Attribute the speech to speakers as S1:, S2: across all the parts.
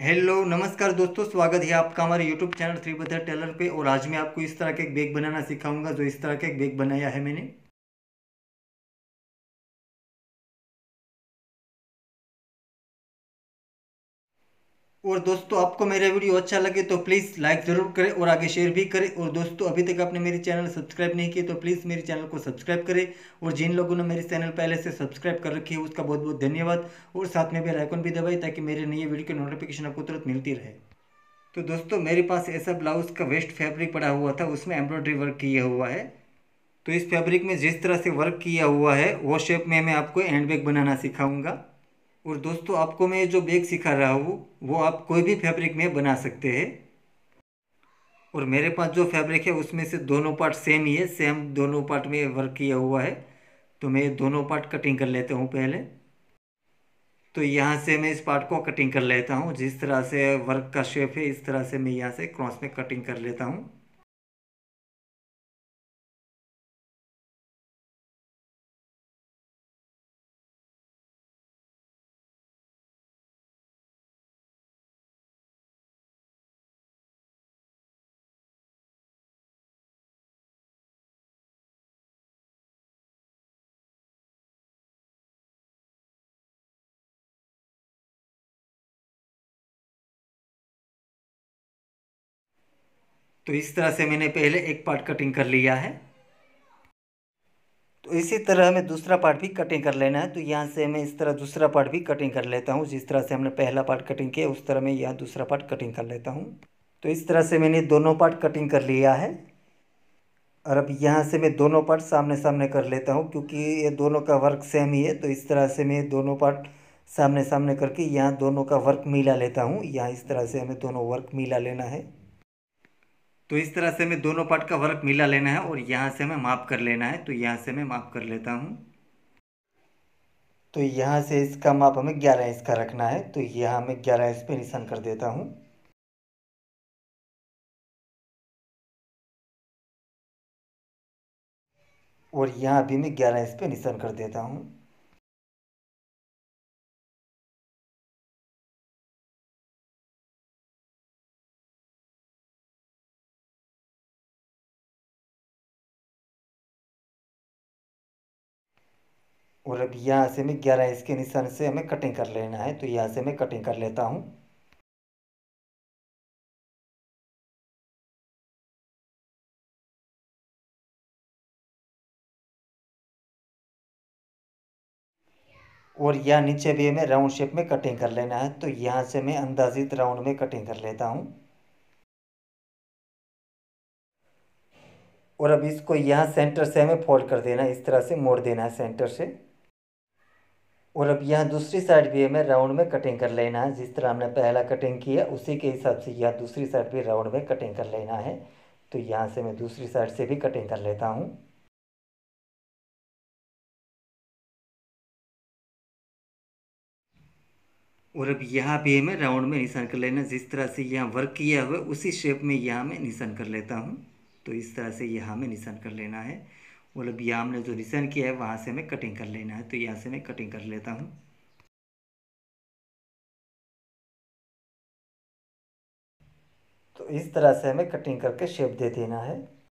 S1: Hello नमस्कार दोस्तों, स्वागत है आपका हमारे यूट्यूब चैनल श्रीभद्र टेलर पे। और आज मैं आपको इस तरह का एक बैग बनाना सिखाऊंगा। जो इस तरह का एक बैग बनाया है मैंने। और दोस्तों, आपको मेरा वीडियो अच्छा लगे तो प्लीज़ लाइक ज़रूर करें और आगे शेयर भी करें। और दोस्तों, अभी तक आपने मेरे चैनल सब्सक्राइब नहीं किए तो प्लीज़ मेरे चैनल को सब्सक्राइब करें। और जिन लोगों ने मेरे चैनल पहले से सब्सक्राइब कर रखी है उसका बहुत बहुत धन्यवाद। और साथ में बेल आइकन भी दबाएं ताकि मेरे नए वीडियो की नोटिफिकेशन आपको तुरंत मिलती रहे। तो दोस्तों, मेरे पास ऐसा ब्लाउज का वेस्ट फैब्रिक पड़ा हुआ था, उसमें एम्ब्रॉयडरी वर्क किया हुआ है। तो इस फैब्रिक में जिस तरह से वर्क किया हुआ है वो शेप में मैं आपको हैंड बैग बनाना सिखाऊंगा। और दोस्तों, आपको मैं जो बैग सिखा रहा हूँ वो आप कोई भी फैब्रिक में बना सकते हैं। और मेरे पास जो फैब्रिक है उसमें से दोनों पार्ट सेम ही है, सेम दोनों पार्ट में वर्क किया हुआ है। तो मैं दोनों पार्ट कटिंग कर लेता हूँ पहले। तो यहाँ से मैं इस पार्ट को कटिंग कर लेता हूँ। जिस तरह से वर्क का शेप है इस तरह से मैं यहाँ से क्रॉस में कटिंग कर लेता हूँ। तो इस तरह से मैंने पहले एक पार्ट कटिंग कर लिया है। तो इसी तरह हमें दूसरा पार्ट भी कटिंग कर लेना है। तो यहाँ से मैं इस तरह दूसरा पार्ट भी कटिंग कर लेता हूँ। जिस तरह से हमने पहला पार्ट कटिंग किया उस तरह मैं यहाँ दूसरा पार्ट कटिंग कर लेता हूँ। तो इस तरह से मैंने दोनों पार्ट कटिंग कर लिया है। और अब यहाँ से मैं दोनों पार्ट सामने सामने कर लेता हूँ, क्योंकि ये दोनों का वर्क सेम ही है। तो इस तरह से मैं दोनों पार्ट सामने सामने करके यहाँ दोनों का वर्क मिला लेता हूँ। यहाँ इस तरह से हमें दोनों वर्क मिला लेना है। तो इस तरह से हमें दोनों पार्ट का वर्क मिला लेना है और यहाँ से हमें माप कर लेना है। तो यहाँ से मैं माप कर लेता हूँ। तो यहाँ से इसका माप हमें 11 इंच का रखना है। तो यहाँ मैं 11 इंच पे निशान कर देता हूँ। और यहाँ भी मैं 11 इंच पे निशान कर देता हूँ। और अब यहाँ से मैं 11 इंच के निशान से हमें कटिंग कर लेना है। तो यहाँ से मैं कटिंग कर लेता हूँ। और यहाँ नीचे भी हमें राउंड शेप में कटिंग कर लेना है। तो यहाँ से मैं अंदाजित राउंड में कटिंग कर लेता हूँ। और अब इसको यहाँ सेंटर से हमें फोल्ड कर देना है, इस तरह से मोड़ देना है सेंटर से। और अब यहाँ दूसरी साइड भी हमें राउंड में कटिंग कर लेना है। जिस तरह हमने पहला कटिंग किया उसी के हिसाब से यहाँ दूसरी साइड भी राउंड में कटिंग कर लेना है। तो यहाँ से मैं दूसरी साइड से भी कटिंग कर लेता हूँ। और अब यहाँ भी हमें राउंड में निशान कर लेना। जिस तरह से यहाँ वर्क किया हुआ है उसी शेप में यहाँ मैं निशान कर लेता हूँ। तो इस तरह से यहाँ में निशान कर लेना है। और अब यहाँ हमने जो निशान किया है वहाँ से हमें कटिंग कर लेना है। तो यहाँ से मैं कटिंग कर लेता हूँ। तो इस तरह से हमें कटिंग करके शेप दे देना है।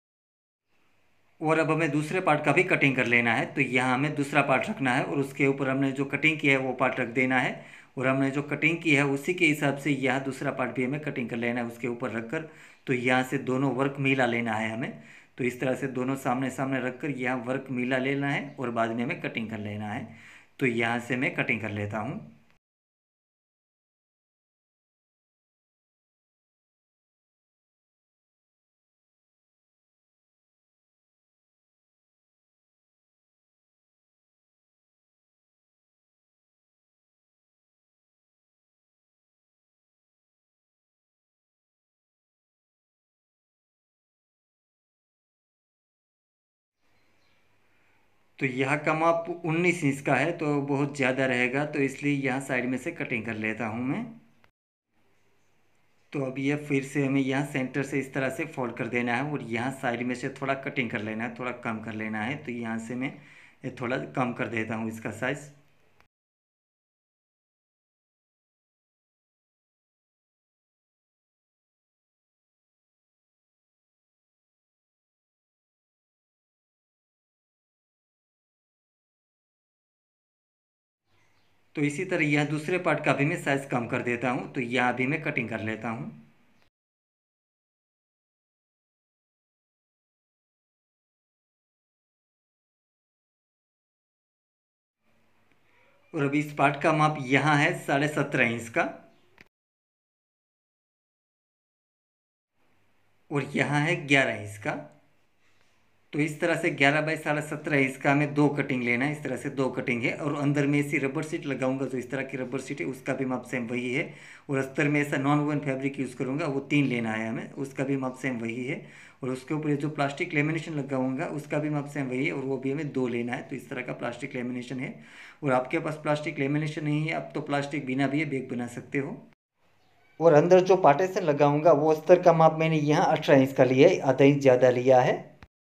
S1: और अब हमें दूसरे पार्ट का भी कटिंग कर लेना है। तो यहाँ हमें दूसरा पार्ट रखना है और उसके ऊपर हमने जो कटिंग किया है वो पार्ट रख देना है। और हमने जो कटिंग की है उसी के हिसाब से यहाँ दूसरा पार्ट भी हमें कटिंग कर लेना है उसके ऊपर रखकर। तो यहाँ से दोनों वर्क मिला लेना है हमें। तो इस तरह से दोनों सामने सामने रखकर यहाँ वर्क मिला लेना है और बाद में हमें कटिंग कर लेना है। तो यहाँ से मैं कटिंग कर लेता हूँ। तो यहाँ का माप 19 इंच का है तो बहुत ज़्यादा रहेगा, तो इसलिए यहाँ साइड में से कटिंग कर लेता हूँ मैं। तो अब ये फिर से हमें यहाँ सेंटर से इस तरह से फोल्ड कर देना है और यहाँ साइड में से थोड़ा कटिंग कर लेना है, थोड़ा कम कर लेना है। तो यहाँ से मैं ये थोड़ा कम कर देता हूँ इसका साइज़। तो इसी तरह यह दूसरे पार्ट का भी मैं साइज़ कम कर देता हूँ। तो यहाँ भी मैं कटिंग कर लेता हूँ। और अभी इस पार्ट का माप यहाँ है 17.5 इंच का, और यहाँ है 11 इंच का। तो इस तरह से 11 बाई 17.5 इंच का हमें दो कटिंग लेना है। इस तरह से दो कटिंग है, और अंदर में ऐसी रबर सीट लगाऊंगा, जो इस तरह की रबर सीट है उसका भी माप सेम वही है। और अस्तर में ऐसा नॉन वोवन फैब्रिक यूज़ करूंगा, वो 3 लेना है हमें, उसका भी माप सेम वही है। और उसके ऊपर ये जो प्लास्टिक लेमिनेशन लगाऊंगा उसका भी माप सेम वही है, और वो भी हमें 2 लेना है। तो इस तरह का प्लास्टिक लेमिनेशन है। और आपके पास प्लास्टिक लेमिनेशन नहीं है, आप तो प्लास्टिक बिना भी ये बैग बना सकते हो। और अंदर जो पार्टीशन लगाऊंगा वो अस्तर का माप मैंने यहाँ 18 इंच का लिया है, आधा इंच ज़्यादा लिया है।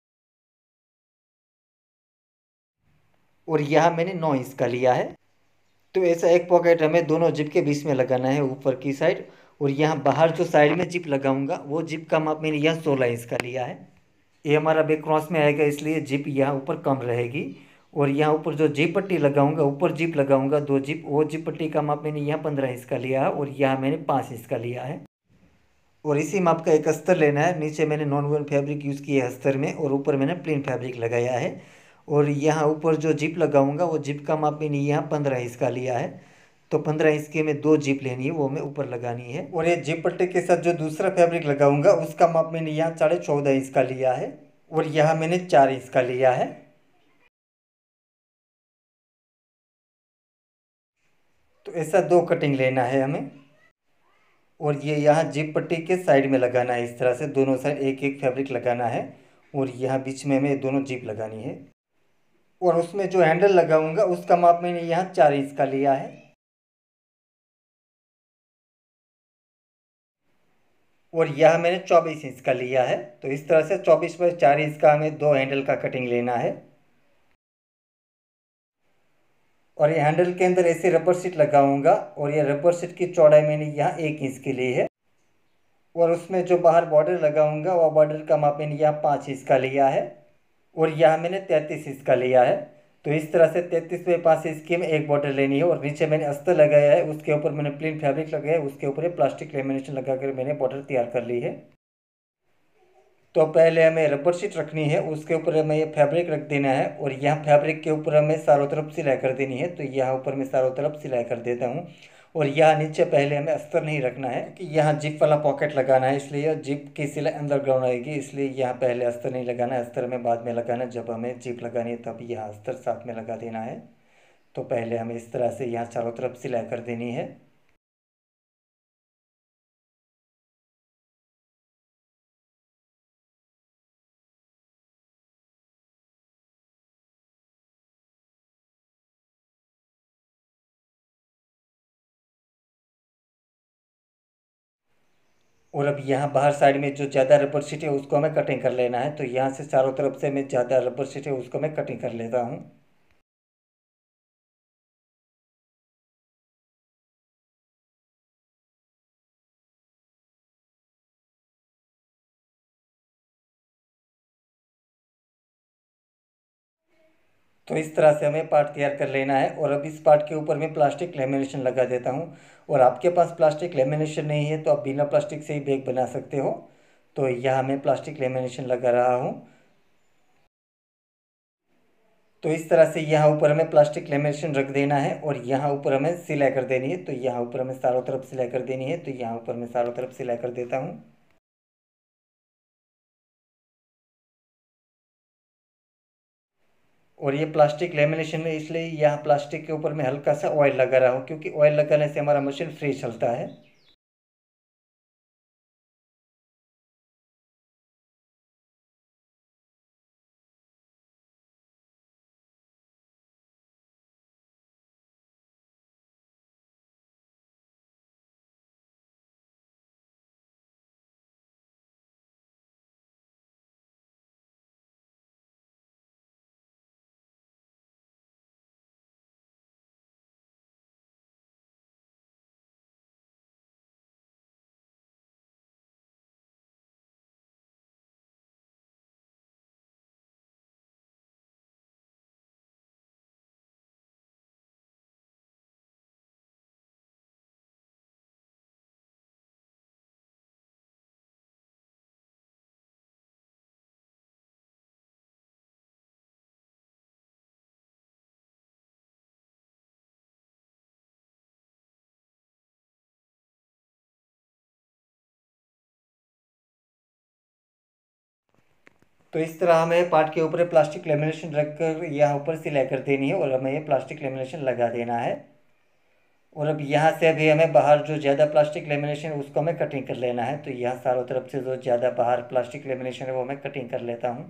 S1: और यहाँ मैंने 9 इंच का लिया है। तो ऐसा एक पॉकेट हमें दोनों जिप के बीच में लगाना है, ऊपर की साइड। और यहाँ बाहर जो साइड में जिप लगाऊंगा वो जिप का माप मैंने यहाँ 16 इंच का लिया है। ये हमारा बैक क्रॉस में आएगा, इसलिए जिप यहाँ ऊपर कम रहेगी। और यहाँ ऊपर जो जिप पट्टी लगाऊंगा, ऊपर जिप लगाऊंगा 2 जिप, वो जिप पट्टी का माप मैंने यहाँ 15 इंच का लिया है, और यहाँ मैंने 5 इंच का लिया है। और इसी माप का एक अस्तर लेना है। नीचे मैंने नॉन वोवन फैब्रिक यूज़ किया है अस्तर में, और ऊपर मैंने प्लेन फैब्रिक लगाया है। और यहाँ ऊपर जो जिप लगाऊंगा वो जिप का माप मैंने यहाँ 15 इंच का लिया है। तो 15 इंच की मैं 2 जिप लेनी है, वो मैं ऊपर लगानी है। और ये जिप पट्टी के साथ जो दूसरा फैब्रिक लगाऊंगा उसका माप मैंने यहाँ 14.5 इंच का लिया है, और यहाँ मैंने 4 इंच का लिया है। तो ऐसा दो कटिंग लेना है हमें। और ये यहाँ जिप पट्टी के साइड में लगाना है, इस तरह से दोनों साइड एक एक फैब्रिक लगाना है। और यहाँ बीच में हमें दोनों जिप लगानी है। और उसमें जो हैंडल लगाऊंगा उसका माप मैंने यहाँ 4 इंच का लिया है। और यह मैंने 24 इंच का लिया है। तो इस तरह से 24 बाई 4 इंच का हमें दो हैंडल का कटिंग लेना है। और ये हैंडल के अंदर ऐसे रबर सीट लगाऊंगा, और ये रबर सीट की चौड़ाई मैंने यहाँ 1 इंच की ली है। और उसमें जो बाहर बॉर्डर लगाऊंगा वो बॉर्डर का माप मैंने यहाँ 5 इंच का लिया है। और यहाँ मैंने 33 इंच का लिया है। तो इस तरह से 33 बाई 5 इंच की में एक बॉर्डर लेनी है। और नीचे मैंने अस्तर लगाया है, उसके ऊपर मैंने प्लेन फैब्रिक लगाया है, उसके ऊपर प्लास्टिक लेमिनेशन लगाकर मैंने बॉर्डर तैयार कर ली है। तो पहले हमें रबर शीट रखनी है, उसके ऊपर हमें ये फैब्रिक रख देना है। और यहाँ फैब्रिक के ऊपर हमें चारों तरफ सिलाई कर देनी है। तो यहाँ ऊपर मैं चारों तरफ सिलाई कर देता हूँ। और यहाँ नीचे पहले हमें अस्तर नहीं रखना है, क्योंकि यहाँ जिप वाला पॉकेट लगाना है, इसलिए जिप की सिलाई अंडरग्राउंड आएगी, इसलिए यहाँ पहले अस्तर नहीं लगाना है। अस्तर में बाद में लगाना है, जब हमें जिप लगानी है तब यहाँ अस्तर साथ में लगा देना है। तो पहले हमें इस तरह से यहाँ चारों तरफ सिलाई कर देनी है। और अब यहाँ बाहर साइड में जो ज़्यादा रबर शीट है उसको हमें कटिंग कर लेना है। तो यहाँ से चारों तरफ से मैं ज़्यादा रबर शीट है उसको मैं कटिंग कर लेता हूँ। तो इस तरह से हमें पार्ट तैयार कर लेना है। और अब इस पार्ट के ऊपर मैं प्लास्टिक लेमिनेशन लगा देता हूँ। और आपके पास प्लास्टिक लेमिनेशन नहीं है तो आप बिना प्लास्टिक से ही बैग बना सकते हो। तो यहाँ मैं प्लास्टिक लेमिनेशन लगा रहा हूँ। तो इस तरह से यहाँ ऊपर हमें प्लास्टिक लेमिनेशन रख देना है, और यहाँ ऊपर हमें सिलाई कर देनी है। तो यहाँ ऊपर हमें चारों तरफ सिलाई कर देनी है। तो यहाँ ऊपर मैं चारों तरफ सिलाई कर देता हूँ। और ये प्लास्टिक लेमिनेशन में इसलिए यहाँ प्लास्टिक के ऊपर मैं हल्का सा ऑयल लगा रहा हूँ, क्योंकि ऑयल लगाने से हमारा मशीन फ्री चलता है। तो इस तरह हमें पार्ट के ऊपर प्लास्टिक लेमिनेशन रख कर यहाँ ऊपर सिलाई कर देनी है और हमें ये प्लास्टिक लेमिनेशन लगा देना है। और अब यहाँ से अभी हमें बाहर जो ज़्यादा प्लास्टिक लेमिनेशन है उसको हमें कटिंग कर लेना है। तो यहाँ चारों तरफ से जो ज़्यादा बाहर प्लास्टिक लेमिनेशन है वो मैं कटिंग कर लेता हूँ।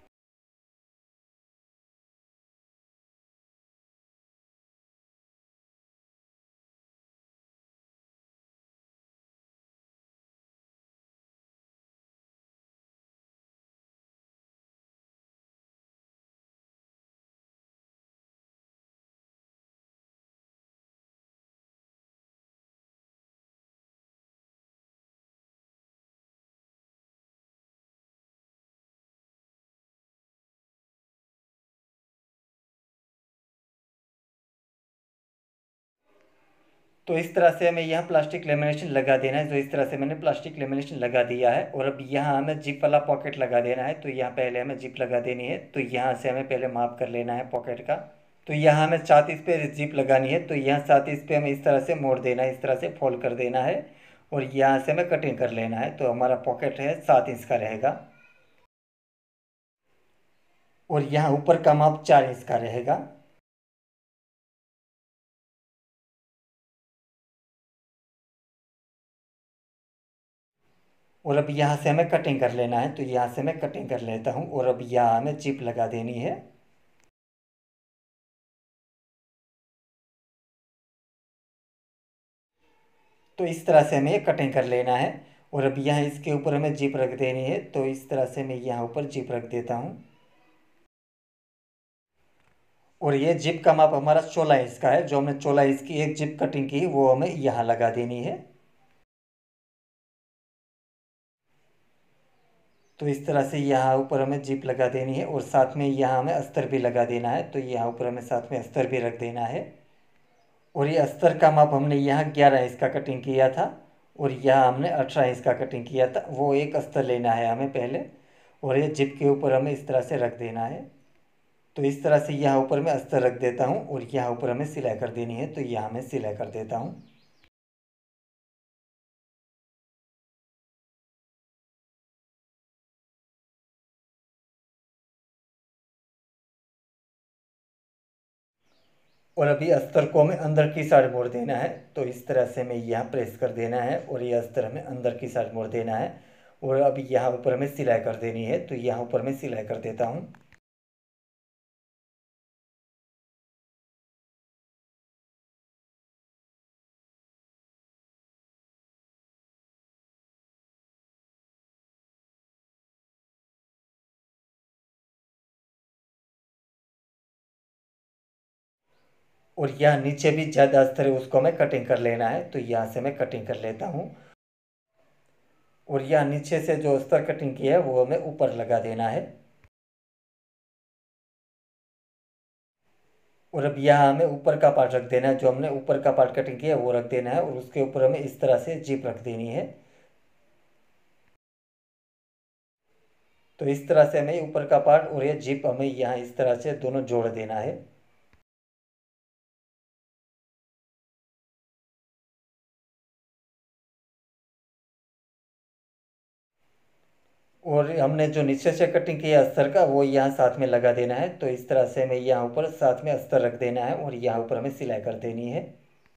S1: तो इस तरह से हमें यहाँ प्लास्टिक लेमिनेशन लगा देना है। तो इस तरह से मैंने प्लास्टिक लेमिनेशन लगा दिया है और अब यहाँ हमें जिप वाला पॉकेट लगा देना है। तो यहाँ पहले हमें जिप लगा देनी है। तो यहाँ से हमें पहले माप कर लेना है पॉकेट का। तो यहाँ हमें 34 पे जिप लगानी है। तो यहाँ 34 पे हमें इस तरह से मोड़ देना है, इस तरह से फोल्ड कर देना है और यहाँ से हमें कटिंग कर लेना है। तो हमारा पॉकेट है 7 इंच का रहेगा और यहाँ ऊपर का माप 4 इंच का रहेगा। और अब यहाँ से हमें कटिंग कर लेना है। तो यहाँ से मैं कटिंग कर लेता हूँ और अब यहाँ हमें जिप लगा देनी है। तो इस तरह से हमें ये कटिंग कर लेना है और अब यहाँ इसके ऊपर हमें जिप रख देनी है। तो इस तरह से मैं यहाँ ऊपर जिप रख देता हूँ और ये जिप का माप हमारा 16 इंच का है। जो हमने 16 इंच की एक जिप कटिंग की वो हमें यहाँ लगा देनी है। तो इस तरह से यहाँ ऊपर हमें जिप लगा देनी है और साथ में यहाँ हमें अस्तर भी लगा देना है। तो यहाँ ऊपर हमें साथ में अस्तर भी रख देना है और ये अस्तर का माप हमने यहाँ 11 इंच का कटिंग किया था और यहाँ हमने 18 इंच का कटिंग किया था। वो एक अस्तर लेना है हमें पहले और ये जिप के ऊपर हमें इस तरह से रख देना है। तो इस तरह से यहाँ ऊपर मैं अस्तर रख देता हूँ और यहाँ ऊपर हमें सिलाई कर देनी है। तो यहाँ मैं सिलाई कर देता हूँ। और अभी अस्तर को हमें अंदर की साइड मोड़ देना है। तो इस तरह से हमें यहाँ प्रेस कर देना है और ये अस्तर हमें अंदर की साइड मोड़ देना है और अभी यहाँ ऊपर हमें सिलाई कर देनी है। तो यहाँ ऊपर मैं सिलाई कर देता हूँ। और यहाँ नीचे भी ज़्यादा अस्तर है उसको हमें कटिंग कर लेना है। तो यहाँ से मैं कटिंग कर लेता हूँ और यहाँ नीचे से जो अस्तर कटिंग किया है वो हमें ऊपर लगा देना है। और अब यहाँ हमें ऊपर का पार्ट रख देना है। जो हमने ऊपर का पार्ट कटिंग किया है वो रख देना है और उसके ऊपर हमें इस तरह से जिप रख देनी है। तो इस तरह से हमें ऊपर का पार्ट और ये जिप हमें यहाँ इस तरह से दोनों जोड़ देना है। और हमने जो नीचे से कटिंग किया अस्तर का वो यहाँ साथ में लगा देना है। तो इस तरह से हमें यहाँ ऊपर साथ में अस्तर रख देना है और यहाँ ऊपर हमें सिलाई कर देनी है।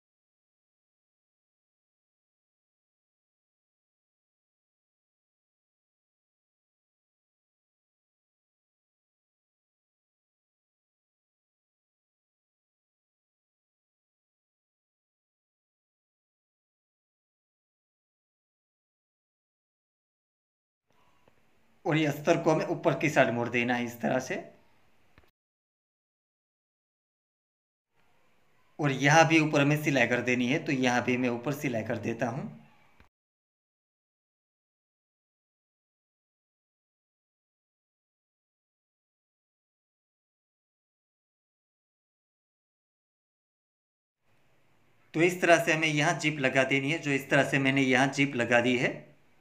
S1: और ये अस्तर को हमें ऊपर की साइड मोड़ देना है इस तरह से। और यहाँ भी ऊपर हमें सिलाई कर देनी है। तो यहाँ भी मैं ऊपर सिलाई कर देता हूँ। तो इस तरह से हमें यहाँ जिप लगा देनी है। जो इस तरह से मैंने यहाँ जिप लगा दी है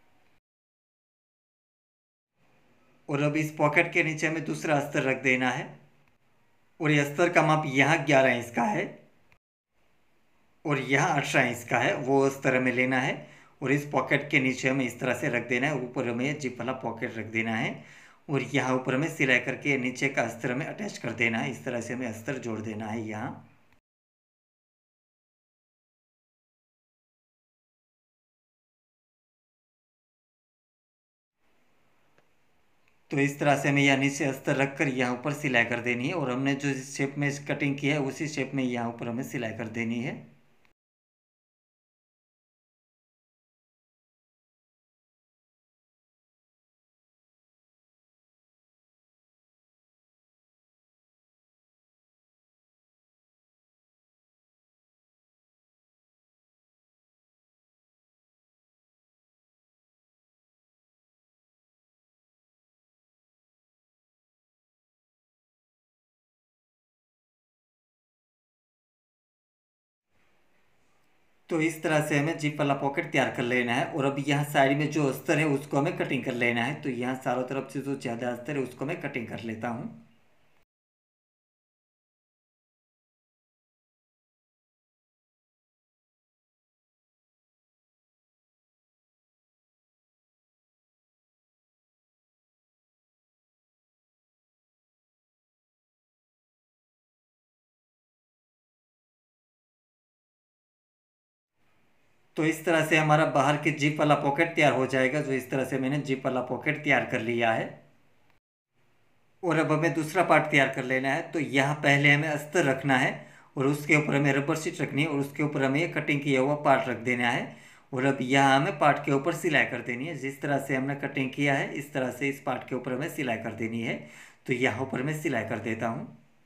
S1: और अब इस पॉकेट के नीचे हमें दूसरा अस्तर रख देना है और ये अस्तर का माप यहाँ 11 इंच का है और यहाँ 18 इंच का है। वो अस्तर हमें लेना है और इस पॉकेट के नीचे हमें इस तरह से रख देना है। ऊपर हमें जिप वाला पॉकेट रख देना है और यहाँ ऊपर हमें सिलाई करके नीचे का अस्तर हमें अटैच कर देना है। इस तरह से हमें अस्तर जोड़ देना है यहाँ। तो इस तरह से हमें यहाँ नीचे अस्तर रखकर यहाँ ऊपर सिलाई कर देनी है, और हमने जो शेप में कटिंग की है उसी शेप में यहाँ ऊपर हमें सिलाई कर देनी है। तो इस तरह से हमें जिप वाला पॉकेट तैयार कर लेना है। और अब यहाँ साइड में जो अस्तर है उसको हमें कटिंग कर लेना है। तो यहाँ चारों तरफ से जो ज़्यादा अस्तर है उसको मैं कटिंग कर लेता हूँ। तो इस तरह से हमारा बाहर के जिप वाला पॉकेट तैयार हो जाएगा। जो इस तरह से मैंने जिप वाला पॉकेट तैयार कर लिया है। और अब हमें दूसरा पार्ट तैयार कर लेना है। तो यहाँ पहले हमें अस्तर रखना है, और उसके ऊपर हमें रबर शीट रखनी है, और उसके ऊपर हमें ये कटिंग किया हुआ पार्ट रख देना है। और अब यहाँ हमें पार्ट के ऊपर सिलाई कर देनी है। जिस तरह से हमने कटिंग किया है इस तरह से इस पार्ट के ऊपर हमें सिलाई कर देनी है। तो यहाँ ऊपर मैं सिलाई कर देता हूँ।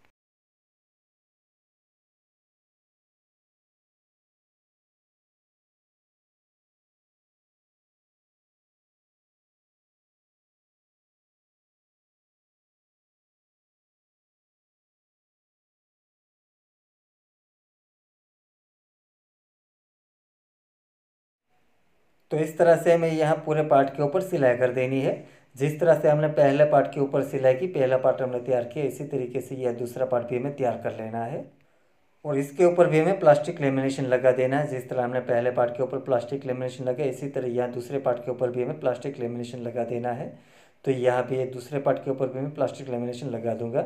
S1: तो इस तरह से हमें यहाँ पूरे पार्ट के ऊपर सिलाई कर देनी है। जिस तरह से हमने पहले पार्ट के ऊपर सिलाई की, पहला पार्ट हमने तैयार किया, इसी तरीके से यह दूसरा पार्ट भी हमें तैयार कर लेना है। और इसके ऊपर भी हमें प्लास्टिक लेमिनेशन लगा देना है। जिस तरह हमने पहले पार्ट के ऊपर प्लास्टिक लेमिनेशन लगाया, इसी तरह यहाँ दूसरे पार्ट के ऊपर भी हमें प्लास्टिक लेमिनेशन लगा देना है। तो यहाँ भी दूसरे पार्ट के ऊपर भी मैं प्लास्टिक लेमिनेशन लगा दूंगा।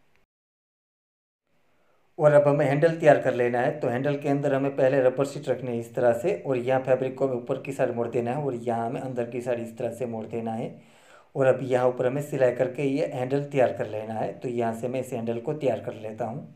S1: और अब हमें हैंडल तैयार कर लेना है। तो हैंडल के अंदर हमें पहले रबर शीट रखनी है इस तरह से, और यहाँ फैब्रिक को हमें ऊपर की साइड मोड़ देना है, और यहाँ हमें अंदर की साइड इस तरह से मोड़ देना है। और अब यहाँ ऊपर हमें सिलाई करके ये हैंडल तैयार कर लेना है। तो यहाँ से मैं इस हैंडल को तैयार कर लेता हूँ।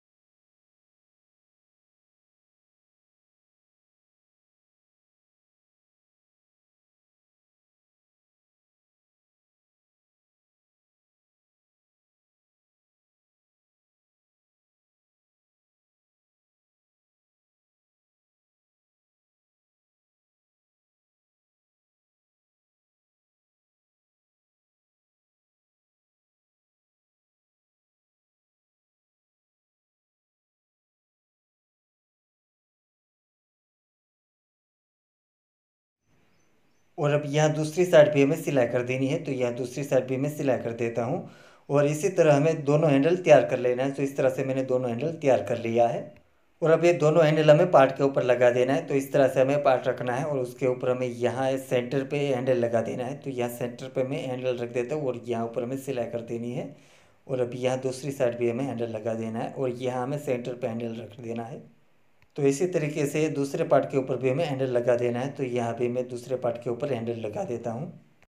S1: और अब यहाँ दूसरी साइड भी हमें सिलाई कर देनी है। तो यहाँ दूसरी साइड भी मैं सिलाई कर देता हूँ। और इसी तरह हमें दोनों हैंडल तैयार कर लेना है। तो इस तरह से मैंने दोनों हैंडल तैयार कर लिया है। और अब ये दोनों हैंडल हमें पार्ट के ऊपर लगा देना है। तो इस तरह से हमें पार्ट रखना है, और उसके ऊपर हमें यहाँ सेंटर पे हैंडल लगा देना है। तो यहाँ सेंटर पे मैं हैंडल रख देता हूँ, और यहाँ ऊपर हमें सिलाई कर देनी है। और अब यहाँ दूसरी साइड भी हमें हैंडल लगा देना है, और यहाँ हमें सेंटर पे हैंडल रख देना है। तो इसी तरीके से दूसरे पार्ट के ऊपर भी हमें हैंडल लगा देना है। तो यहाँ भी मैं दूसरे पार्ट के ऊपर हैंडल लगा देता हूँ।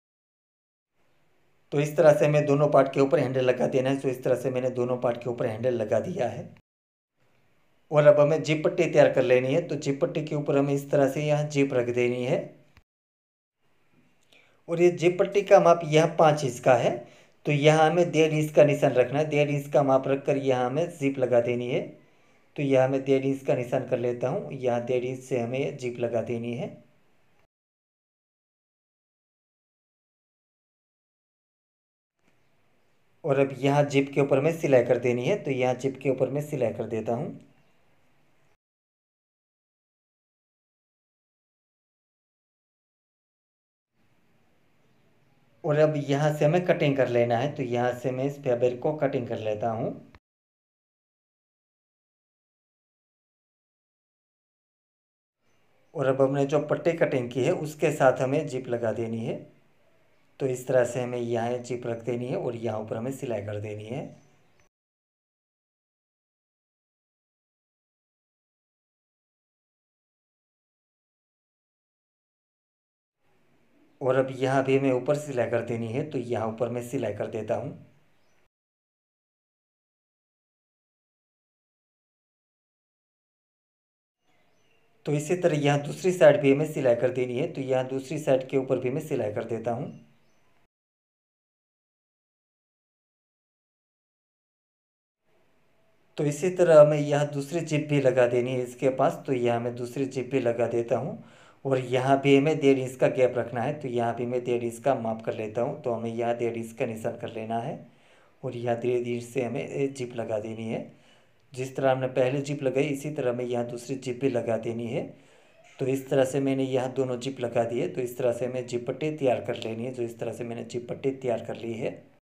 S1: तो इस तरह से हमें दोनों पार्ट के ऊपर हैंडल लगा देना है। तो इस तरह से मैंने दोनों पार्ट के ऊपर हैंडल लगा दिया है। और अब हमें जिप पट्टी तैयार कर लेनी है। तो जिप पट्टी के ऊपर हमें इस तरह से यहाँ जिप रख देनी है। और ये जिप पट्टी का माप यहाँ 5 इंच का है। तो यहाँ हमें 1.5 इंच का निशान रखना है। 1.5 इंच का माप रखकर यहाँ हमें जिप लगा देनी है। तो यहाँ मैं 1.5 इंच का निशान कर लेता हूँ। यहाँ 1.5 इंच से हमें जिप लगा देनी है। और अब यहाँ जिप के ऊपर में सिलाई कर देनी है। तो यहाँ जिप के ऊपर में सिलाई कर देता हूँ। और अब यहाँ से हमें कटिंग कर लेना है। तो यहाँ से मैं इस फैब्रिक को कटिंग कर लेता हूँ। और अब हमने जो पट्टी कटिंग की है उसके साथ हमें जिप लगा देनी है। तो इस तरह से हमें यहाँ जिप रख देनी है और यहाँ ऊपर हमें सिलाई कर देनी है। और अब यहाँ भी हमें ऊपर सिलाई कर देनी है, तो यहाँ ऊपर मैं सिलाई कर देता हूँ। तो इसी तरह यहाँ दूसरी साइड भी हमें सिलाई कर देनी है, तो यहाँ दूसरी साइड के ऊपर भी मैं सिलाई कर देता हूँ। तो इसी तरह हमें यहाँ दूसरी जिप भी लगा देनी है इसके पास, तो यहाँ मैं दूसरी जिप भी लगा देता हूँ। और यहाँ भी हमें 1.5 इंच का गैप रखना है, तो यहाँ भी मैं 1.5 इंच का माप कर लेता हूँ। तो हमें यहाँ 1.5 इंच का निशान कर लेना है और यहाँ 1.5 इंच से हमें जिप लगा देनी है। जिस तरह हमने पहले जिप लगाई इसी तरह हमें यहाँ दूसरी जिप भी लगा देनी है। तो इस तरह से मैंने यहाँ दोनों जिप लगा दी है। तो इस तरह से हमें जिप पट्टी तैयार कर लेनी है, जो इस तरह से मैंने जिप पट्टी तैयार कर ली है।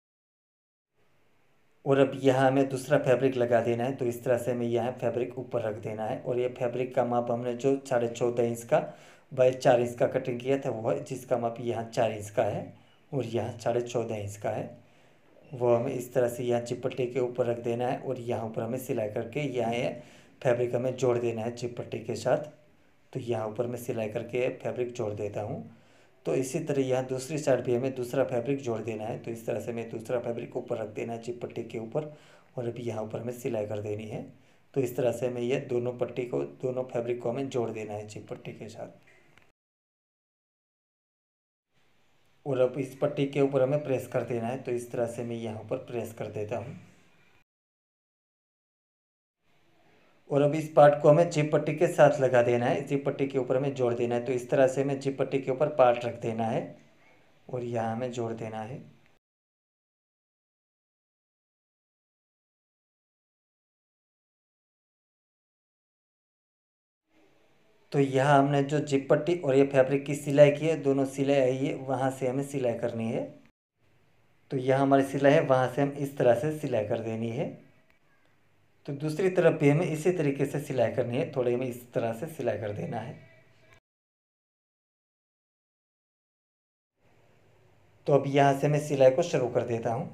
S1: और अब यहाँ हमें दूसरा फैब्रिक लगा देना है, तो इस तरह से हमें यहाँ फैब्रिक ऊपर रख देना है। और ये फैब्रिक का माप हमने जो 14.5 इंच का बाय 4 इंच का कटिंग किया था वो है, जिसका माप यहाँ 4 इंच का है और यहाँ 14.5 इंच का है। वो हमें इस तरह से यहाँ चिप पट्टी के ऊपर रख देना है और यहाँ ऊपर हमें सिलाई करके यहाँ ये फैब्रिक हमें जोड़ देना है चिप पट्टी के साथ। तो यहाँ ऊपर मैं सिलाई करके फैब्रिक जोड़ देता हूँ। तो इसी तरह यहाँ दूसरी साइड भी हमें दूसरा फैब्रिक जोड़ देना है, तो इस तरह से हमें दूसरा फैब्रिक ऊपर रख देना है चिप पट्टी के ऊपर और अभी यहाँ ऊपर हमें सिलाई कर देनी है। तो इस तरह से हमें ये दोनों फैब्रिक को हमें जोड़ देना है चिप पट्टी के साथ। और अब इस पट्टी के ऊपर हमें प्रेस कर देना है, तो इस तरह से मैं यहाँ पर प्रेस कर देता हूँ। और अब इस पार्ट को हमें जिप पट्टी के साथ लगा देना है, जिप पट्टी के ऊपर हमें जोड़ देना है। तो इस तरह से हमें जिप पट्टी के ऊपर पार्ट रख देना है और यहाँ हमें जोड़ देना है। तो यहाँ हमने जो जिप पट्टी और ये फैब्रिक की सिलाई की है, दोनों सिलाई आई है, वहाँ से हमें सिलाई करनी है। तो यहाँ हमारी सिलाई है, वहाँ से हम इस तरह से सिलाई कर देनी है। तो दूसरी तरफ भी हमें इसी तरीके से सिलाई करनी है, थोड़ी हमें इस तरह से सिलाई कर देना है। तो अब यहाँ से मैं सिलाई को शुरू कर देता हूँ।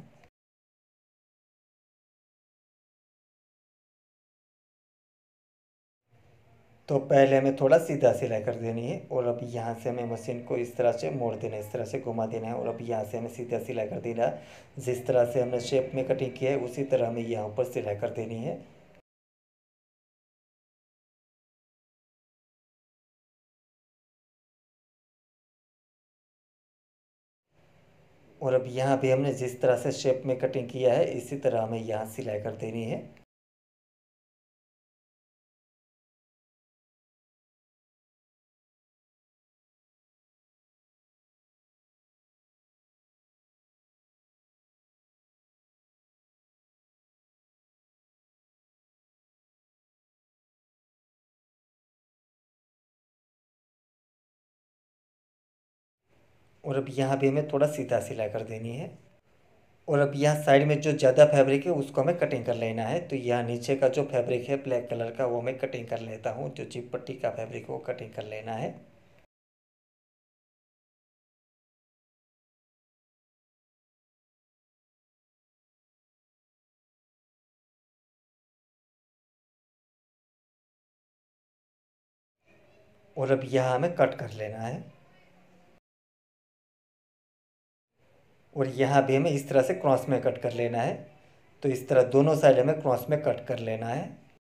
S1: तो पहले हमें थोड़ा सीधा सिलाई कर देनी है और अब यहाँ से हमें मशीन को इस तरह से मोड़ देना है, इस तरह से घुमा देना है और अब यहाँ से हमें सीधा सिलाई कर देना है। जिस तरह से हमने शेप में कटिंग किया है उसी तरह हमें यहाँ ऊपर सिलाई कर देनी है। और अब यहाँ भी हमने जिस तरह से शेप में कटिंग किया है इसी तरह हमें यहाँ सिलाई कर देनी है। और अब यहाँ भी हमें थोड़ा सीधा सिलाई कर देनी है। और अब यहाँ साइड में जो ज़्यादा फैब्रिक है उसको हमें कटिंग कर लेना है। तो यहाँ नीचे का जो फैब्रिक है ब्लैक कलर का वो मैं कटिंग कर लेता हूँ, जो चिप पट्टी का फैब्रिक है वो कटिंग कर लेना है। और अब यहाँ हमें कट कर लेना है। और यहाँ भी हमें इस तरह से क्रॉस में कट कर लेना है। तो इस तरह दोनों साइड हमें क्रॉस में कट कर लेना है।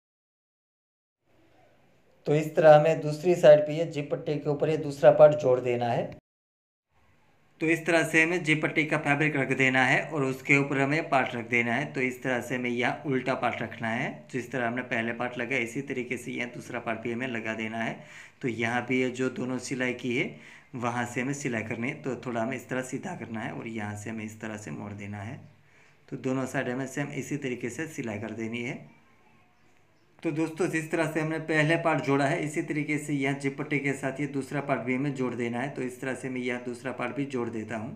S1: तो इस तरह हमें दूसरी साइड पे ये जिप पट्टी के ऊपर ये दूसरा पार्ट जोड़ देना है। तो इस तरह से हमें जिप पट्टी का फैब्रिक रख देना है और उसके ऊपर हमें पार्ट रख देना है। तो इस तरह से हमें यहाँ उल्टा पार्ट रखना है, जिस तरह हमने पहले पार्ट लगाया इसी तरीके से यहाँ दूसरा पार्ट भी हमें लगा देना है। तो यहाँ भी ये जो दोनों सिलाई की है वहाँ से हमें सिलाई करनी है, तो थोड़ा हमें इस तरह सीधा करना है और यहाँ से हमें इस तरह से मोड़ देना है। तो दोनों साइड हमें सेम इसी तरीके से सिलाई कर देनी है। तो दोस्तों जिस तरह से हमने पहले पार्ट जोड़ा है इसी तरीके से यह जिप पट्टी के साथ ये दूसरा पार्ट भी हमें जोड़ देना है। तो इस तरह से मैं यह दूसरा पार्ट भी जोड़ देता हूँ।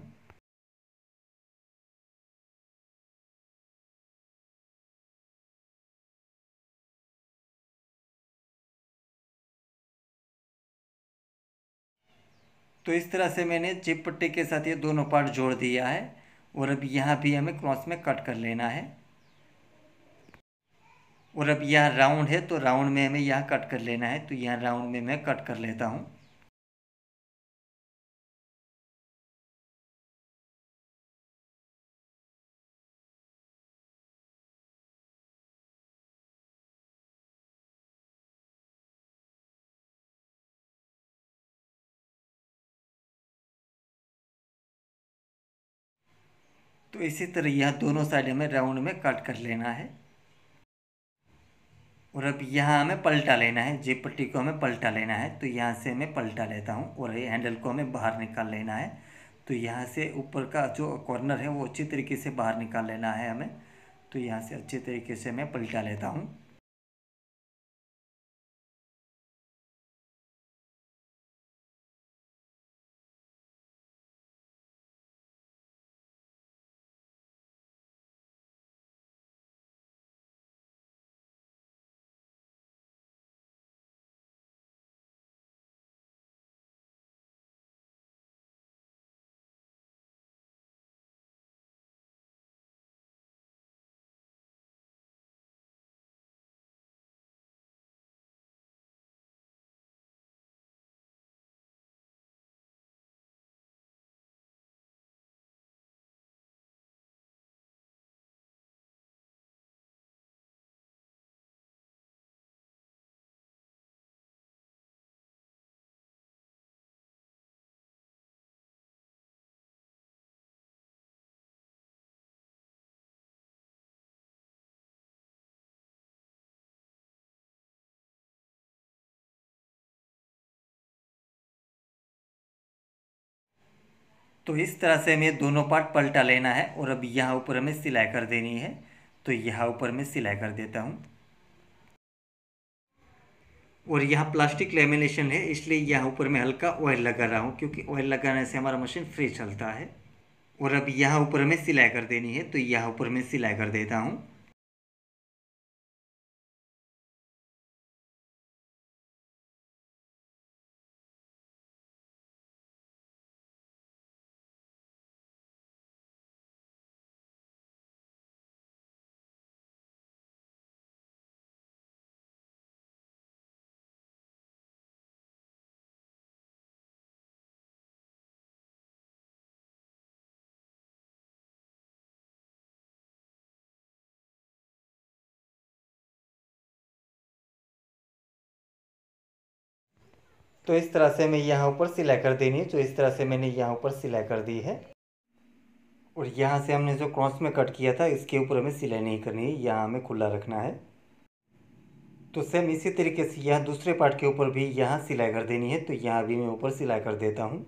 S1: तो इस तरह से मैंने चिप पट्टी के साथ ये दोनों पार्ट जोड़ दिया है और अब यहाँ भी हमें क्रॉस में कट कर लेना है। और अब यहाँ राउंड है तो राउंड में हमें यहाँ कट कर लेना है, तो यहाँ राउंड में मैं कट कर लेता हूँ। तो इसी तरह यह दोनों साइड हमें राउंड में कट कर लेना है। और अब यहाँ हमें पलटा लेना है, जेब पट्टी को हमें पलटा लेना है, तो यहाँ से मैं पलटा लेता हूँ और ये हैंडल को हमें बाहर निकाल लेना है। तो यहाँ से ऊपर का जो कॉर्नर है वो अच्छी तरीके से बाहर निकाल लेना है हमें। तो यहाँ से अच्छे तरीके से मैं पलटा लेता हूँ। तो इस तरह से हमें दोनों पार्ट पलटा लेना है और अब यहाँ ऊपर हमें सिलाई कर देनी है। तो यहाँ ऊपर मैं सिलाई कर देता हूँ। और यहाँ प्लास्टिक लेमिनेशन है, इसलिए यहाँ ऊपर मैं हल्का ऑयल लगा रहा हूँ, क्योंकि ऑयल लगाने से हमारा मशीन फ्री चलता है। और अब यहाँ ऊपर हमें सिलाई कर देनी है, तो यहाँ ऊपर मैं सिलाई कर देता हूँ। तो इस तरह से हमें यहाँ ऊपर सिलाई कर देनी है। तो इस तरह से मैंने यहाँ ऊपर सिलाई कर दी है। और यहाँ से हमने जो क्रॉस में कट किया था इसके ऊपर हमें सिलाई नहीं करनी है, यहाँ हमें खुला रखना है। तो सेम इसी तरीके से यहाँ दूसरे पार्ट के ऊपर भी यहाँ सिलाई कर देनी है, तो यहाँ भी मैं ऊपर सिलाई कर देता हूँ।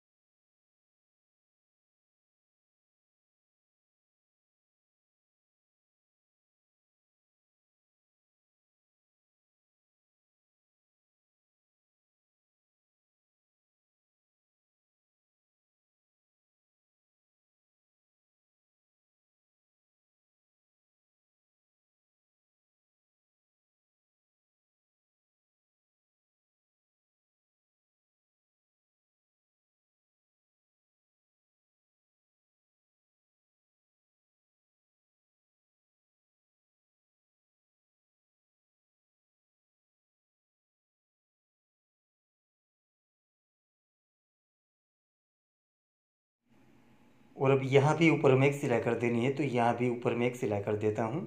S1: और अब यहाँ भी ऊपर में एक सिलाई कर देनी है, तो यहाँ भी ऊपर में एक सिलाई कर देता हूँ।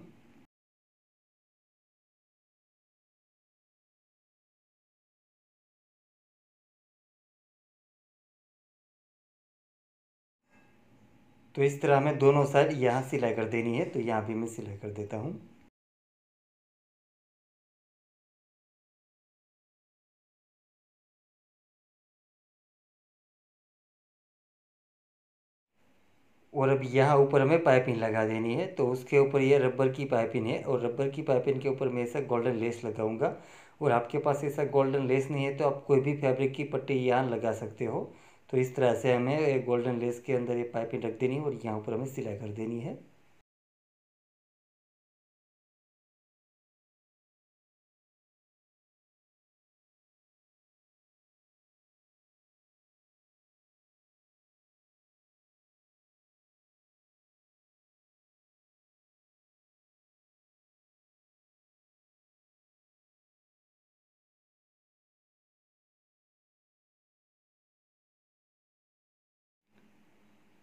S1: तो इस तरह हमें दोनों साइड यहाँ सिलाई कर देनी है, तो यहाँ भी मैं सिलाई कर देता हूँ। और अब यहाँ ऊपर हमें पाइपिंग लगा देनी है, तो उसके ऊपर ये रबर की पाइपिंग है और रबर की पाइपिंग के ऊपर मैं ऐसा गोल्डन लेस लगाऊंगा। और आपके पास ऐसा गोल्डन लेस नहीं है तो आप कोई भी फैब्रिक की पट्टी यहाँ लगा सकते हो। तो इस तरह से हमें गोल्डन लेस के अंदर ये पाइपिंग रख देनी है और यहाँ ऊपर हमें सिलाई कर देनी है।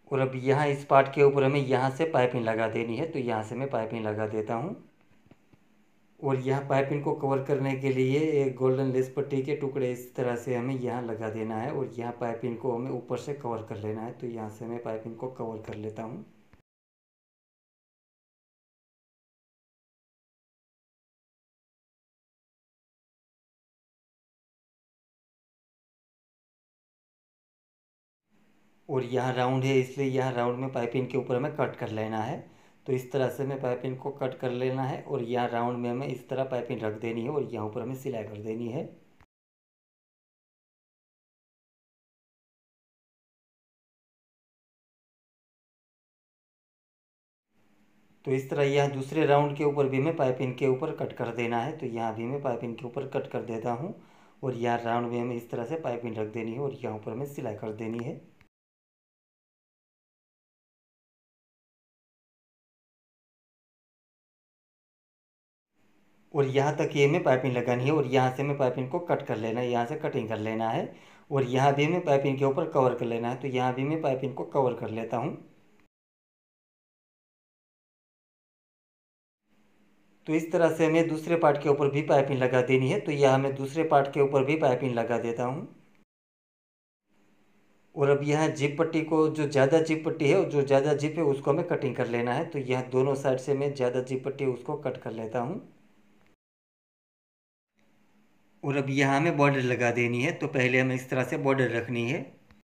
S1: और अब यहाँ इस पार्ट के ऊपर हमें यहाँ से पाइपिंग लगा देनी है, तो यहाँ से मैं पाइपिंग लगा देता हूँ। और यहाँ पाइपिंग को कवर करने के लिए एक गोल्डन लेस पट्टी के टुकड़े इस तरह से हमें यहाँ लगा देना है और यहाँ पाइपिंग को हमें ऊपर से कवर कर लेना है। तो यहाँ से मैं पाइपिंग को कवर कर लेता हूँ। और यहाँ राउंड है, इसलिए यहाँ राउंड में पाइपिंग के ऊपर हमें कट कर लेना है। तो इस तरह से हमें पाइपिंग को कट कर लेना है और यहाँ राउंड में हमें इस तरह पाइपिंग रख देनी है और यहाँ ऊपर हमें सिलाई कर देनी है। तो इस तरह यहाँ दूसरे राउंड के ऊपर भी हमें पाइपिंग के ऊपर कट कर देना है। तो यहाँ भी मैं पाइपिंग के ऊपर कट कर देता हूँ और यहाँ राउंड में हमें इस तरह से पाइपिंग रख देनी है और यहाँ ऊपर हमें सिलाई कर देनी है। और यहाँ तक ये हमें पाइपिंग लगानी है और यहाँ से हमें पाइपिंग को कट कर लेना है, यहाँ से कटिंग कर लेना है और यहाँ भी हमें पाइपिंग के ऊपर कवर कर लेना है। तो यहाँ भी मैं पाइपिंग को कवर कर लेता हूँ। तो इस तरह से हमें दूसरे पार्ट के ऊपर भी पाइपिंग लगा देनी है। तो यहाँ मैं दूसरे पार्ट के ऊपर भी पाइपिंग लगा देता हूँ। और अब यहाँ जिप पट्टी को, जो ज़्यादा जिप पट्टी है और जो ज़्यादा जिप है उसको हमें कटिंग कर लेना है। तो यहाँ दोनों साइड से मैं ज़्यादा जिप पट्टी उसको कट कर लेता हूँ। और अब यहाँ हमें बॉर्डर लगा देनी है। तो पहले हमें इस तरह से बॉर्डर रखनी है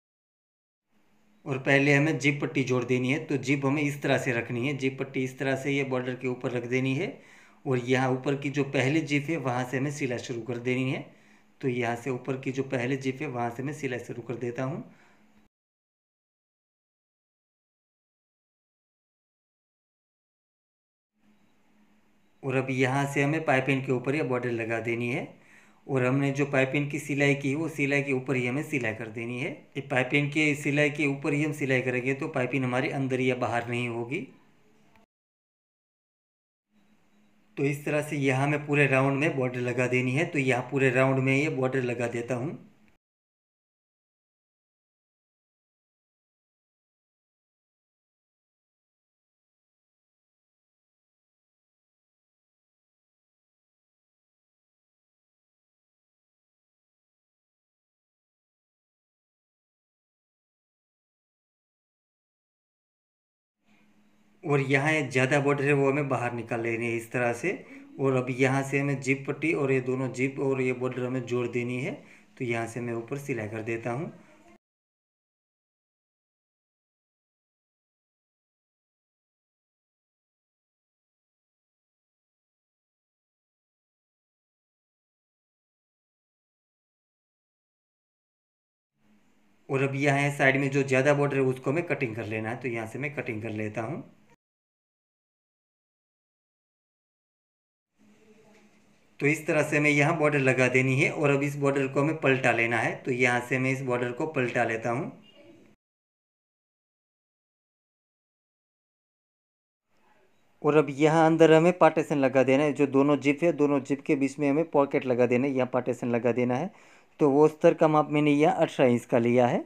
S1: और पहले हमें जिप पट्टी जोड़ देनी है। तो जिप हमें इस तरह से रखनी है, जिप पट्टी इस तरह से ये बॉर्डर के ऊपर रख देनी है और यहाँ ऊपर की जो पहली जिप है वहाँ से हमें सिलाई शुरू कर देनी है। तो यहाँ से ऊपर की जो पहली जिप है वहाँ से मैं सिलाई शुरू कर देता हूँ। और अब यहाँ से हमें पाइपिंग के ऊपर ये बॉर्डर लगा देनी है और हमने जो पाइपिंग की सिलाई की वो सिलाई के ऊपर ही हमें सिलाई कर देनी है। ये पाइपिंग के सिलाई के ऊपर ही हम सिलाई करेंगे तो पाइपिंग हमारी अंदर या बाहर नहीं होगी। तो इस तरह से यहाँ में पूरे राउंड में बॉर्डर लगा देनी है। तो यहाँ पूरे राउंड में ये बॉर्डर लगा देता हूँ। और यहाँ एक ज़्यादा बॉर्डर है वो हमें बाहर निकाल लेनी है इस तरह से। और अब यहाँ से हमें जिप पट्टी और ये दोनों जिप और ये बॉर्डर हमें जोड़ देनी है। तो यहाँ से मैं ऊपर सिलाई कर देता हूँ। और अब यहाँ साइड में जो ज़्यादा बॉर्डर है उसको हमें कटिंग कर लेना है। तो यहाँ से मैं कटिंग कर लेता हूँ। तो इस तरह से हमें यहाँ बॉर्डर लगा देनी है और अब इस बॉर्डर को हमें पलटा लेना है। तो यहाँ से मैं इस बॉर्डर को पलटा लेता हूँ। और अब यहाँ अंदर हमें पार्टीशन लगा देना है। जो दोनों जिप है दोनों जिप के बीच में हमें पॉकेट लगा देना है, यहाँ पार्टीशन लगा देना है। तो वो स्तर का माप मैंने यहाँ 18 इंच का लिया है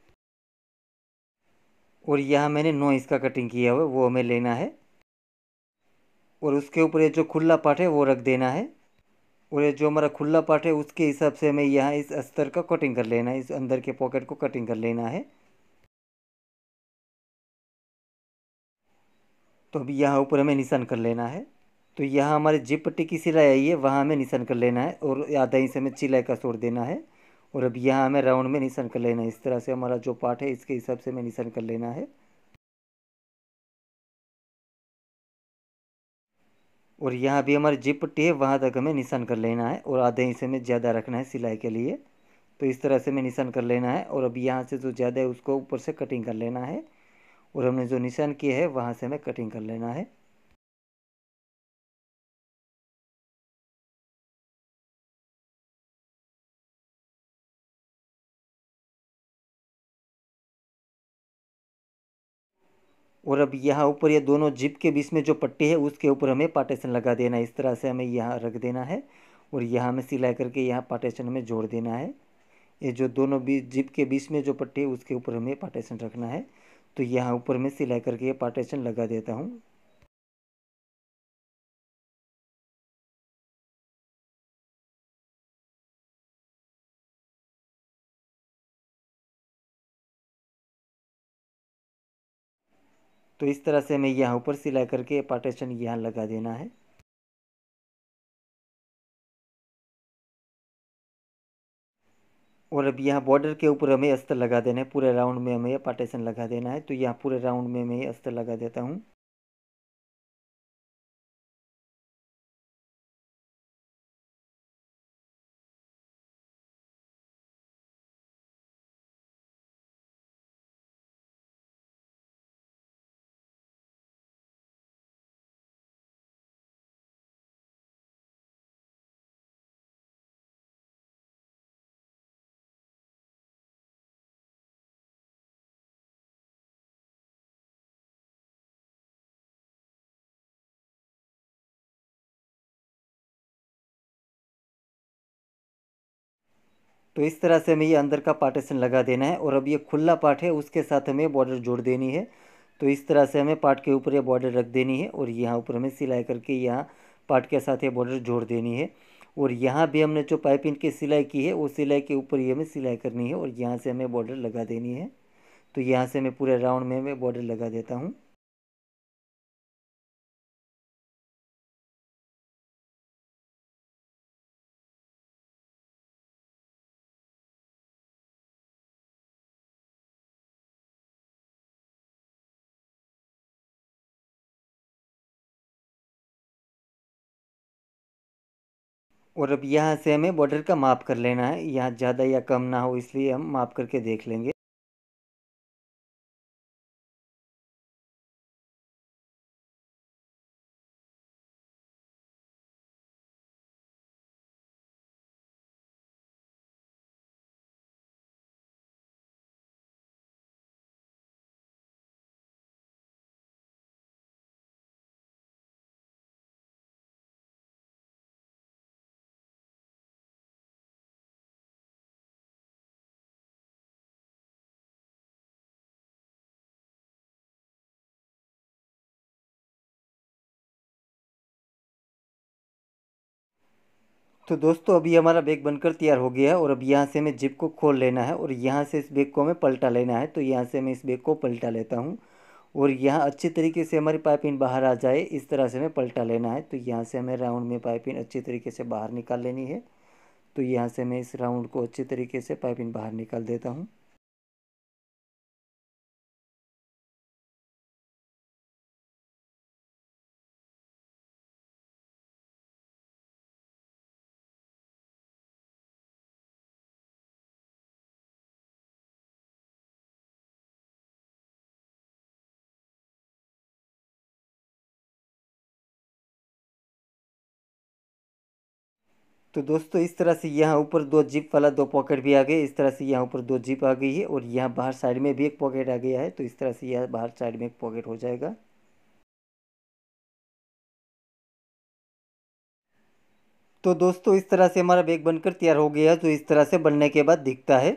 S1: और यहाँ मैंने 9 इंच का कटिंग किया हुआ है, वो हमें लेना है। और उसके ऊपर ये जो खुला पार्ट है वो रख देना है और ये जो हमारा खुला पार्ट है उसके हिसाब से हमें यहाँ इस अस्तर का कटिंग कर लेना है, इस अंदर के पॉकेट को कटिंग कर लेना है। तो अभी यहाँ ऊपर हमें निशान कर लेना है। तो यहाँ हमारी जिप पट्टी की सिलाई आई है वहाँ हमें निशान कर लेना है और आधा इंच हमें सिलाई का छोड़ देना है। और अब यहाँ हमें राउंड में निशान कर लेना है। इस तरह से हमारा जो पार्ट है इसके हिसाब से हमें निशान कर लेना है। और यहाँ भी हमारी जिप पट्टी है वहाँ तक हमें निशान कर लेना है और आधे इंच हमें ज़्यादा रखना है सिलाई के लिए। तो इस तरह से हमें निशान कर लेना है और अब यहाँ से जो ज़्यादा है उसको ऊपर से कटिंग कर लेना है और हमने जो निशान किया है वहाँ से हमें कटिंग कर लेना है। और अब यहाँ ऊपर ये दोनों जिप के बीच में जो पट्टी है उसके ऊपर हमें पार्टीशन लगा देना है। इस तरह से हमें यहाँ रख देना है और यहाँ हमें सिलाई करके यहाँ पार्टीशन हमें जोड़ देना है। ये जो दोनों जिप के बीच में जो पट्टी है उसके ऊपर हमें पार्टीशन रखना है। तो यहाँ ऊपर मैं सिलाई करके ये पार्टीशन लगा देता हूँ। तो इस तरह से हमें यहाँ ऊपर सिलाई करके पार्टीशन यहाँ लगा देना है। और अब यहाँ बॉर्डर के ऊपर हमें अस्तर लगा देना है, पूरे राउंड में हमें पार्टीशन लगा देना है। तो यहाँ पूरे राउंड में मैं अस्तर लगा देता हूँ। तो इस तरह से हमें ये अंदर का पार्टीशन लगा देना है। और अब ये खुला पार्ट है, उसके साथ हमें बॉर्डर जोड़ देनी है। तो इस तरह से हमें पार्ट के ऊपर ये बॉर्डर रख देनी है और यहाँ ऊपर हमें सिलाई करके यहाँ पार्ट के साथ ये बॉर्डर जोड़ देनी है। और यहाँ भी हमने जो पाइपिंग की सिलाई की है, वो सिलाई के ऊपर ही हमें सिलाई करनी है और यहाँ से हमें बॉर्डर लगा देनी है। तो यहाँ से मैं पूरे राउंड में मैं बॉर्डर लगा देता हूँ। और अब यहाँ से हमें बॉर्डर का माप कर लेना है, यहाँ ज़्यादा या कम ना हो, इसलिए हम माप करके देख लेंगे। तो दोस्तों अभी हमारा बैग बनकर तैयार हो गया है। और अब यहाँ से हमें जिप को खोल लेना है और यहाँ से इस बैग को हमें पलटा लेना है। तो यहाँ से मैं इस बैग को पलटा लेता हूँ और यहाँ अच्छी तरीके से हमारी पाइपिंग बाहर आ जाए, इस तरह से हमें पलटा लेना है। तो यहाँ से हमें राउंड में पाइपिंग अच्छी तरीके से बाहर निकाल लेनी है। तो यहाँ से मैं इस राउंड को अच्छी तरीके से पाइपिंग बाहर निकाल देता हूँ। तो दोस्तों इस तरह से यहाँ ऊपर दो जिप वाला दो पॉकेट भी आ गए, इस तरह से यहाँ ऊपर दो जिप आ गई है और यहाँ बाहर साइड में भी एक पॉकेट आ गया है। तो इस तरह से यहाँ बाहर साइड में एक पॉकेट हो जाएगा। तो दोस्तों इस तरह से हमारा बैग बनकर तैयार हो गया है। तो इस तरह से बनने के बाद दिखता है।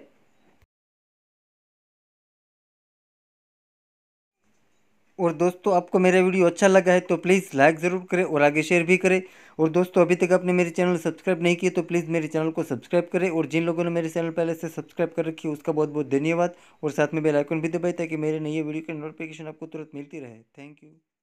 S1: और दोस्तों आपको मेरा वीडियो अच्छा लगा है तो प्लीज़ लाइक ज़रूर करें और आगे शेयर भी करें। और दोस्तों अभी तक आपने मेरे चैनल सब्सक्राइब नहीं किया तो प्लीज़ मेरे चैनल को सब्सक्राइब करें। और जिन लोगों ने मेरे चैनल पहले से सब्सक्राइब कर रखी है उसका बहुत बहुत धन्यवाद। और साथ में बेल आइकन भी दबाएं ताकि मेरे नई वीडियो की नोटिफिकेशन आपको तुरंत मिलती रहे। Thank you.